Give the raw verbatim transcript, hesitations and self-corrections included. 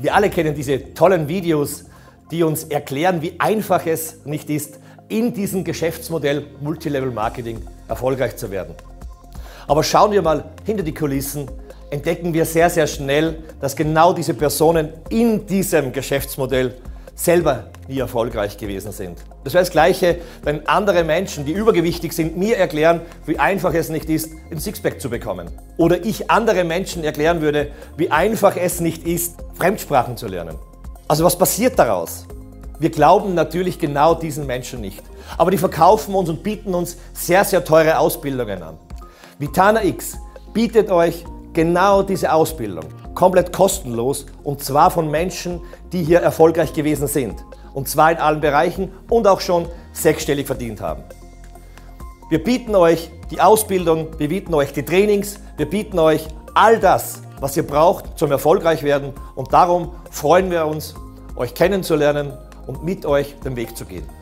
Wir alle kennen diese tollen Videos, die uns erklären, wie einfach es nicht ist, in diesem Geschäftsmodell Multilevel Marketing erfolgreich zu werden. Aber schauen wir mal hinter die Kulissen, entdecken wir sehr, sehr schnell, dass genau diese Personen in diesem Geschäftsmodell selber nie erfolgreich gewesen sind. Das wäre das Gleiche, wenn andere Menschen, die übergewichtig sind, mir erklären, wie einfach es nicht ist, ein Sixpack zu bekommen. Oder ich andere Menschen erklären würde, wie einfach es nicht ist, Fremdsprachen zu lernen. Also was passiert daraus? Wir glauben natürlich genau diesen Menschen nicht. Aber die verkaufen uns und bieten uns sehr, sehr teure Ausbildungen an. Vitana X bietet euch genau diese Ausbildung, komplett kostenlos, und zwar von Menschen, die hier erfolgreich gewesen sind. Und zwar in allen Bereichen und auch schon sechsstellig verdient haben. Wir bieten euch die Ausbildung, wir bieten euch die Trainings, wir bieten euch all das, was ihr braucht zum Erfolgreichwerden, und darum freuen wir uns, euch kennenzulernen und mit euch den Weg zu gehen.